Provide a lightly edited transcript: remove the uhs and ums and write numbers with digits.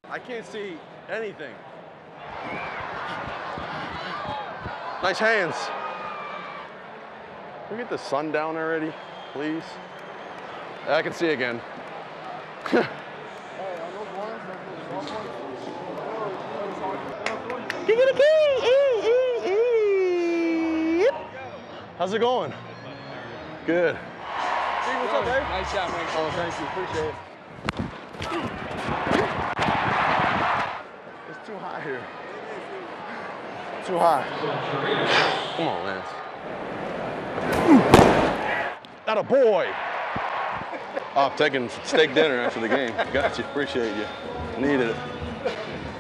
I can't see anything. Nice hands. Can we get the sun down already, please? I can see again. How's it going? Good. Hey, what's up, Dave? Nice shot, man. Oh, thank you. Appreciate it. It's too high here. Too high. Come on, Lance. That a boy. Oh, I'm taking steak dinner after the game. Got you. Appreciate you. Needed it.